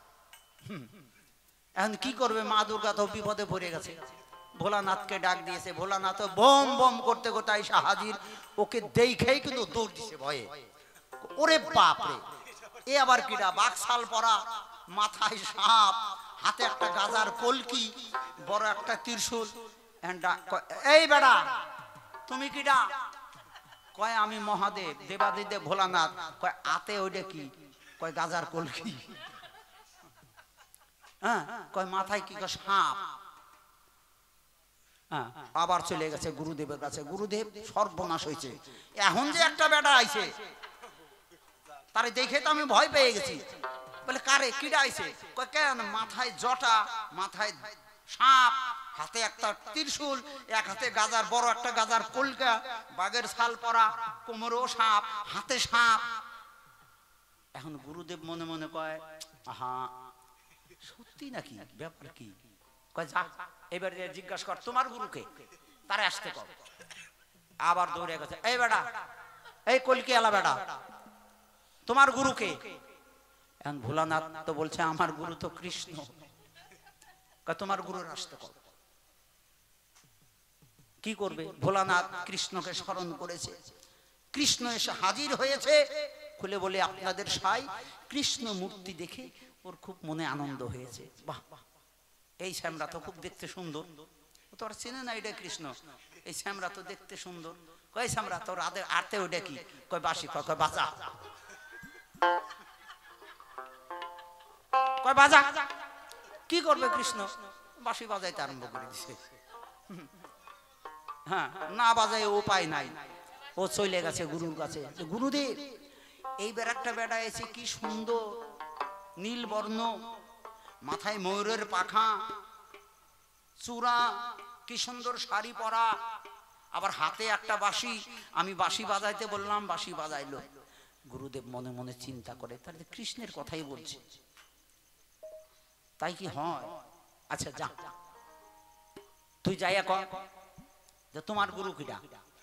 এখন কি করবে? মা দুর্গা তো বিপদে পড়ে গেছে। ভোলানাথকে ডাক দিয়েছে। ভোলানাথ বম বম করতে করতে আইসা হাজির। ওকে দেখেই কিন্তু দৌড় দিছে ভয়ে। ওরে বাপ রে, এ আবার কিডা? বাকশাল পরা, মাথায় সাপ, হাতে একটা গাজার কলকি, বড় একটা ত্রিশূল। এই বেড়া, তুমি কিডা? কয়, আমি মহাদেব দেবাদিদেব ভোলানাথ। কয়, আতে ওইটা কি? কয় গাজার কলকি। হ্যাঁ, কয় মাথায় কি কয় সাপ। হ্যাঁ, আবার চলে গেছে গুরুদেবের কাছে। গুরুদেব সর্বনাশ হয়েছে, এখন যে একটা বেটা আইছে তারে দেখে তো আমি ভয় পেয়ে গেছি। বলে কারে কিডা আইছে? কয় কেন মাথায় জটা, মাথায় সাপ, হাতে একটা ত্রিশূল, এক হাতে গাজার বড় একটা গাজার কলকা, বাঘের ছাল পরা, কোমরেও সাপ, হাতে সাপ। এখন গুরুদেব মনে মনে কয় আহা সত্যি নাকি, ব্যাপার কি? কয় যা এবার জিজ্ঞাসা কর তোমার গুরুকে, তারে আসতে কর। আবার দৌড়ে গেছে, এই বেটা, এই কলকি আলা বেটা, তোমার গুরুকে? এখন ভোলানাথ তো বলছে আমার গুরু তো কৃষ্ণ। কয় তোমার গুরুর আসতে কর। কি করবে? ভোলানাথ কৃষ্ণকে স্মরণ করেছে, কৃষ্ণ এসে হাজির হয়েছে। খুলে বলে আপনাদের সাই কৃষ্ণ মূর্তি দেখে ওর খুব মনে আনন্দ হয়েছে। বাহ, এই শ্যামরা তো খুব দেখতে সুন্দর। ও তো আর চেনে না এটা কৃষ্ণ। এই শ্যামরা তো দেখতে সুন্দর। কয় শ্যামরা তোর আরতে ওইটা কি? কয় বাসি। কয় বাজা। কয় বাজা। কি করবে কৃষ্ণ? বাঁশি বাজাইতে আরম্ভ করে দিছে। হ্যাঁ, না বাজায় উপায় নাই, ও চলে গেছে গুরুর কাছে। গুরুদেব, এইবার একটা বেটা এসে কি সুন্দর, নীল বর্ণ, মাথায় ময়ূরের পাখা, চূড়া, কি সুন্দর শাড়ি পরা, আবার হাতে একটা বাঁশি। আমি বাঁশি বাজাইতে বললাম, বাঁশি বাজাইলো। গুরুদেব মনে মনে চিন্তা করে, তাহলে কৃষ্ণের কথাই বলছে, তাই কি হয়? আচ্ছা যা, তুই যাইয়া কর যে তোমার গুরু কিডা,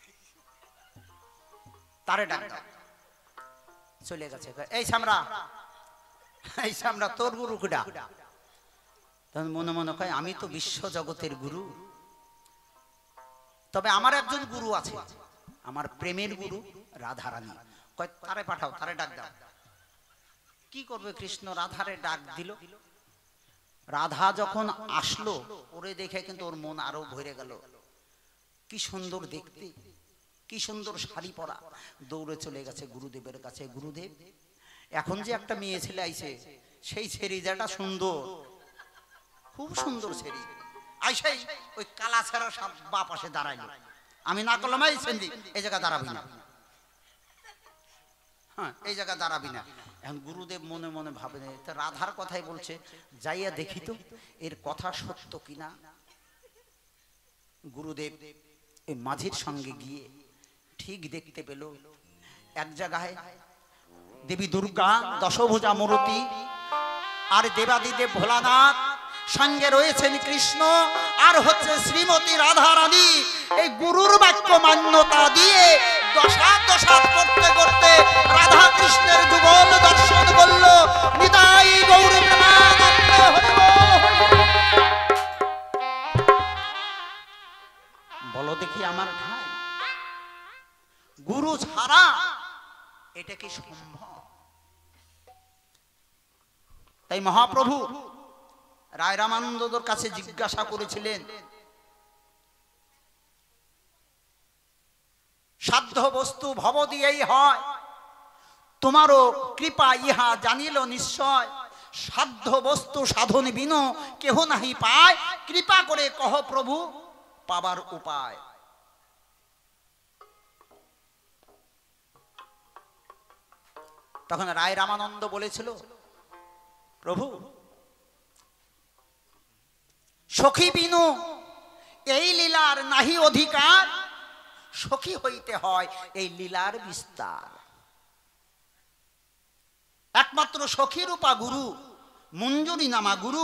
তারে ডাক দাও। চলে গেছে, এই সামরা, এই সামরা তোর গুরু কিডা? তখন মনে মনে কয় আমি তো বিশ্ব জগতের গুরু, তবে আমার একজন গুরু আছে, আমার প্রেমের গুরু রাধারানী। কয় তারে পাঠাও, তারে ডাক দাও। কি করবে কৃষ্ণ? রাধারে ডাক দিল। রাধা যখন আসলো, ওরে দেখে কিন্তু ওর মন আরো ভরে গেল। কি সুন্দর দেখতে, কি সুন্দর শাড়ি পরা। দৌড়ে চলে গেছে গুরুদেবের কাছে। গুরুদেব, এখন যে একটা মেয়ে ছেলে আইছে, সেই ছেড়িজাটা সুন্দর, খুব সুন্দর ছেড়ি। আইসাই ওই কালা ছেড়া সব বা পাশে দাঁড়াইলো। আমি না করলাম এই সেন্দি এই জায়গা দাঁড়াবি না, হ্যাঁ এই জায়গা দাঁড়াবি না। এখন গুরুদেব মনে মনে ভাবে, রাধার কথাই বলছে, যাইয়া দেখি তো এর কথা সত্য কিনা। গুরুদেব এই মাঝির সঙ্গে গিয়ে ঠিক দেখতে পেল এক জায়গায় দেবী দুর্গা দশভুজা মূর্তি আর দেবাদিদেব ভোলানাথ, সঙ্গে রয়েছেন কৃষ্ণ আর হচ্ছে শ্রীমতী রাধা রানী। এই গুরুর বাক্য মান্যতা দিয়ে দশাত করতে করতে রাধা কৃষ্ণের যুগল দর্শন করল। নিতাই গৌর প্রেমানন্দ হরি বল। বলো দেখি আমার ভাই, গুরু ছাড়া এটা কি সম্ভব? তাই মহাপ্রভু রায় রামানন্দর কাছে জিজ্ঞাসা করেছিলেন, সাধ্য বস্তু ভব দিয়েই হয়, তোমারও কৃপা ইহা জানিল নিশ্চয়। সাধ্য বস্তু সাধন বিনো কেহ নাহি পায়, কৃপা করে কহ প্রভু পাবার উপায়। তখন রায় রামানন্দ বলেছিল, প্রভু সখী বিনু এই লীলার নাহি অধিকার, সখী হইতে হয় এই লীলার বিস্তার। একমাত্র সখী রূপা গুরু, মঞ্জুরি নামা গুরু,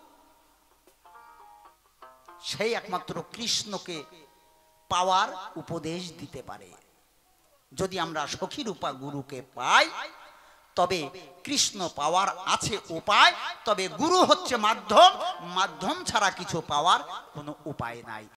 সেই একমাত্র কৃষ্ণকে পাওয়ার উপদেশ দিতে পারে। যদি আমরা সখী রূপা গুরুকে পাই, তবে কৃষ্ণ পাওয়ার আছে উপায়। তবে গুরু হচ্ছে মাধ্যম, মাধ্যম ছাড়া কিছু পাওয়ার কোনো উপায় নাই।